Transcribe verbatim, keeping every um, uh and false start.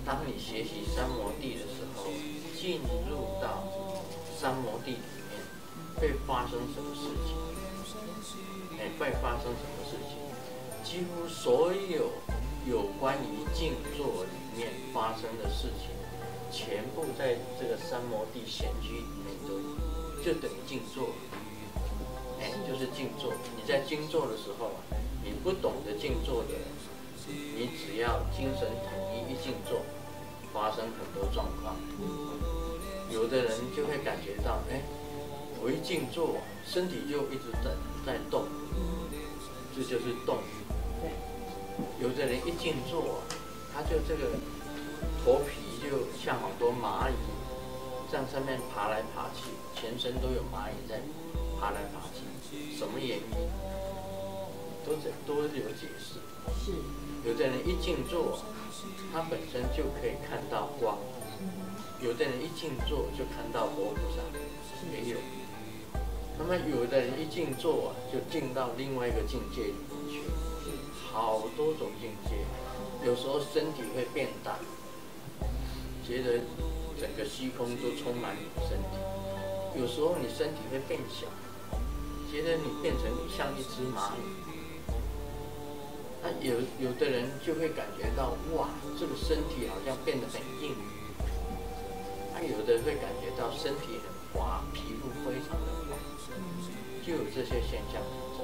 当你学习三摩地的时候，进入到三摩地里面，会发生什么事情？哎，会发生什么事情？几乎所有有关于静坐里面发生的事情，全部在这个三摩地闲居里面都就等于静坐。哎，就是静坐。你在静坐的时候啊，你不懂得静坐的人，你只要精神统一一静坐，发生很多状况。有的人就会感觉到，哎，我一静坐，身体就一直在在动，这就是动。有的人一静坐，他就这个头皮就像好多蚂蚁，在上面爬来爬去，全身都有蚂蚁在爬来爬去。什么原因？都都有解释。 是。 有的人一静坐，他本身就可以看到光；有的人一静坐就看到佛菩萨，也有。那么有的人一静坐啊，就进到另外一个境界里面去，好多种境界。有时候身体会变大，觉得整个虚空都充满你的身体；有时候你身体会变小，觉得你变成像一只蚂蚁。那有有的人就会感觉到，哇，这个身体好像变得很硬。那有的会感觉到身体很滑，皮肤非常的滑，就有这些现象。